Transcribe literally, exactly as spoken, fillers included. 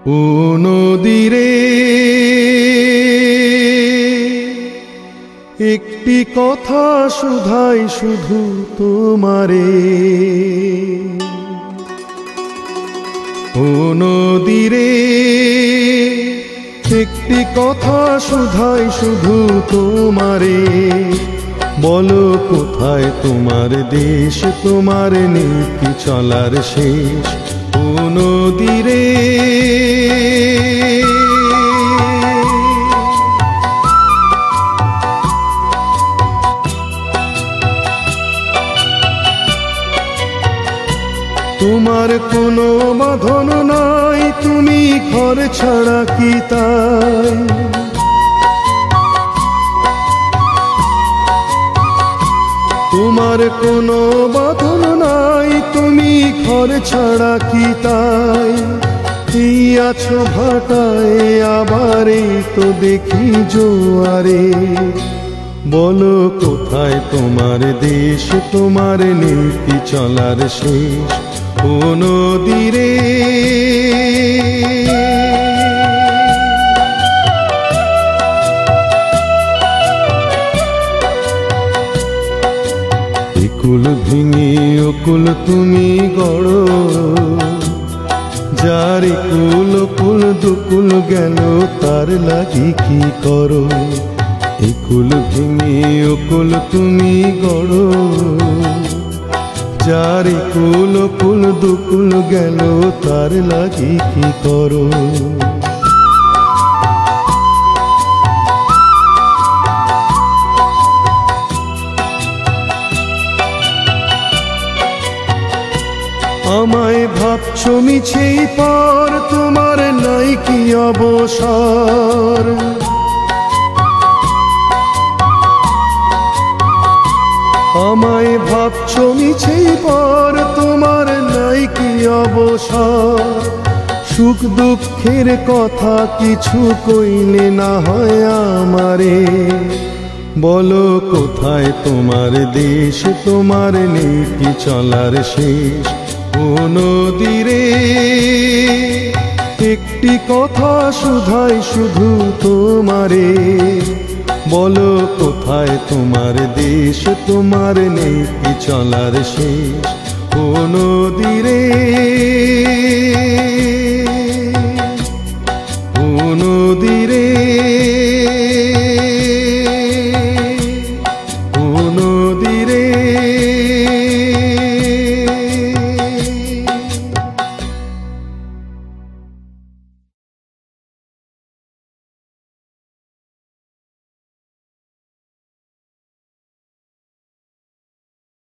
ও নদীরে একটি কথা শুধাই শুধু তোমারে, ও নদীরে একটি কথা শুধাই শুধু তোমারে। বলো কোথায় তোমার দেশ, তোমার নীতি চলার শেষ, ও নদীরে। তোমার কোনো বাঁধন নাই, তুমি ঘর ছাড়া কি তাই? তোমার কোনো বাঁধন নাই, তুমি ঘর ছাড়া কি তাই? এই আছো ভাটায়, আবার এই তো দেখি জোয়ারে। বলো কোথায় তোমার দেশ, তোমার নীতি চলার শেষ, ও নদীরে। একুল ভেঙে অকুল তুমি গড়ো, যার কুল কুল দুকুল গেল তার লাগি কি করো? একুল ভেঙে অকুল তুমি গড়ো, যার কুল কুল দুকুল গেল তার লাগি কি করো? আমায় ভাবছো মিছেই পর, তোমার নাই কি অবসর? আমায় ভাবছো মিছেই পর, তোমার নাই কি অবসর? সুখ দুঃখের কথা কিছু কইলে না হয় আমারে। বলো কোথায় তোমার দেশ, তোমার নীতি চলার শেষ, ও নদীরে। একটি কথা শুধাই শুধু তোমারে। বলো কোথায় তোমার দেশ, তোমার নীতি চলার শেষ, ও নদীরে।